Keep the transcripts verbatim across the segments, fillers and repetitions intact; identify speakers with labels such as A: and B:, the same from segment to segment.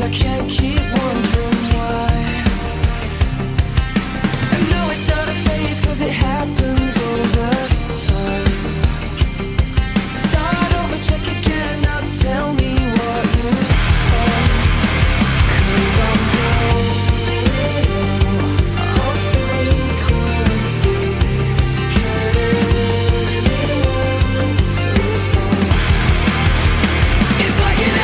A: I can't keep wondering why. I know it's not a phase, cause it happens all the time. Start over, check again, now tell me what you find. Cause I'm going off frequency. Can anyone respond? It's like an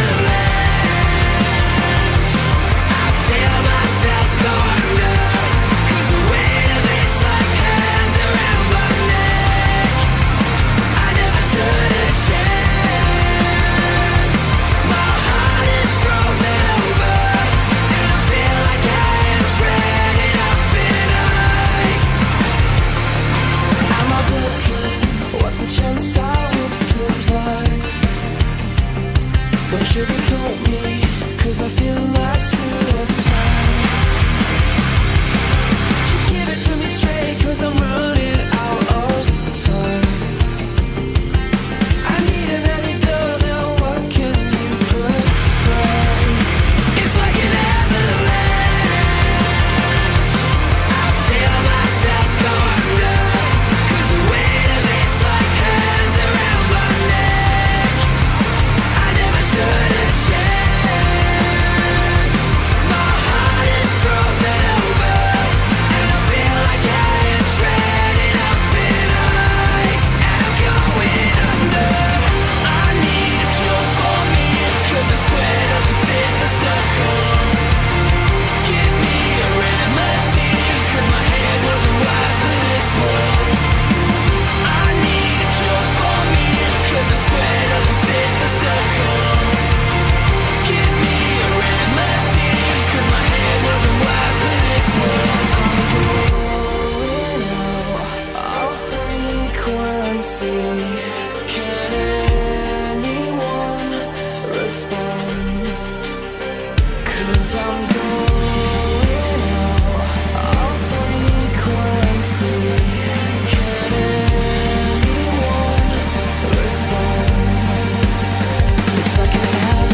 A: avalanche. I feel myself go under, cause the weight of it's like hands around my neck. I never stood a chance. My heart is frozen over, and I feel like I am treading up thin ice. Am I broken? What's the chance I will survive? Don't sugarcoat me, cause I feel like suicide. Just give it to me straight, cause I'm running out of time. I need an antidote now, what can you prescribe? It's like an avalanche. I feel myself go under, cause the weight of it's like hands around my neck. I never stood a chance. My heart is frozen over, and I feel like I am treading up thin ice. And I'm going under. I need a cure for me, cause the square doesn't fit the circle. Give me a remedy, cause my head wasn't wired for this world. I need a cure for me, cause the square doesn't fit the circle. Give me a remedy, cause my head wasn't wired for this world. I'm going out of frequency. Can anyone respond? Cause I'm going out of frequency. Can anyone respond? It's like an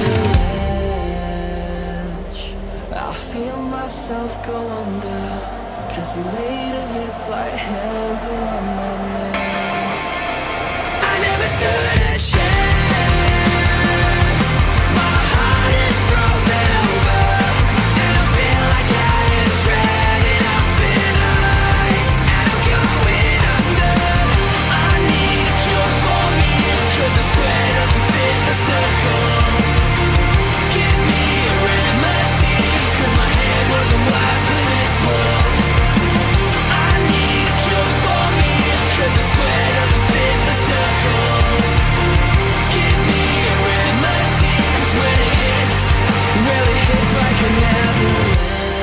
A: avalanche. I feel myself go under, cause the weight of it's like hands around my neck. I never stood a chance. My heart is frozen over, and I feel like I am treading up thin ice. And I'm going under. I need a cure for me, cause the square doesn't fit the circle. Give me a remedy, cause my head wasn't wired for this world. I need a cure for me, cause the square doesn't fit the circle. Give me a remedy, cause when it hits, well it hits like an avalanche.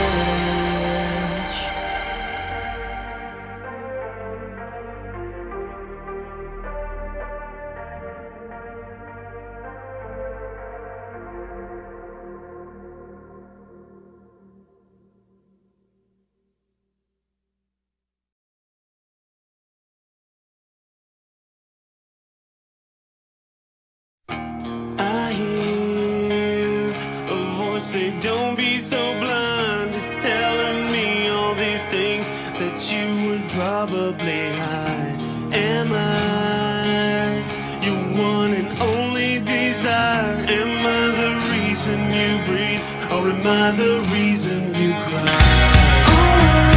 B: I hear a voice say, don't be so blind. It's telling me all these things that you would probably hide. Am I your one and only desire? Am I the reason you breathe, or am I the reason you cry? Oh,